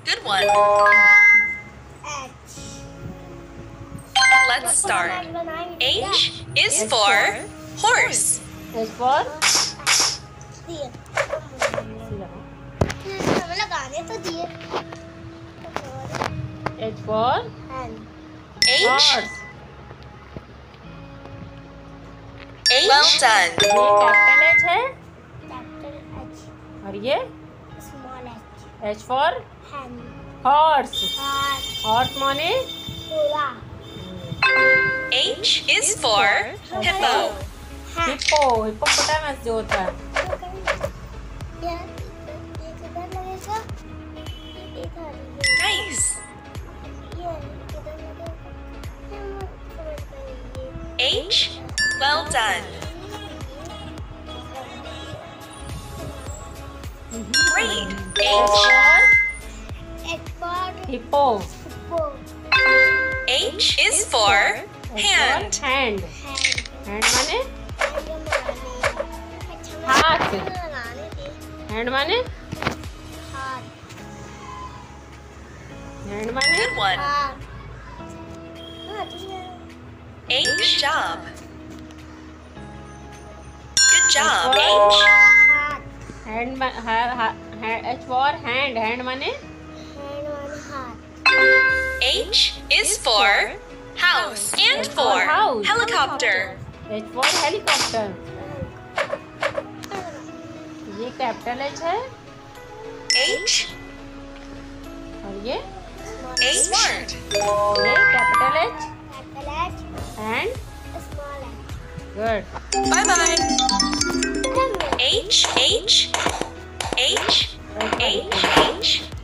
Good one. Let's start. H is for horse. H for H for H. Well done. ये capital H है और ये H for horse. Horse माने H is for hippo. Hippo. Hippopotamus जो होता है. Nice. H. Well done. Great. H for hippo. H is for hand. Hand. Hand माने हाथ. Hand माने hand माने Good one. H job. Good job, H. hand H for hand. Hand माने H is for house and for house. helicopter. H for helicopter. ये capital H है H. और ये Smart. ये capital H and good. Bye bye. H H H H H